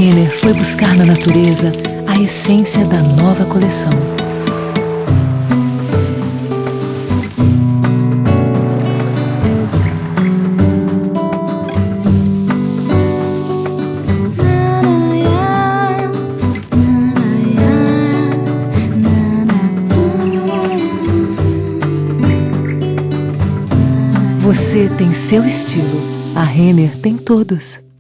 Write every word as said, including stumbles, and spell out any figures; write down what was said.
Renner foi buscar na natureza a essência da nova coleção. Você tem seu estilo, a Renner tem todos.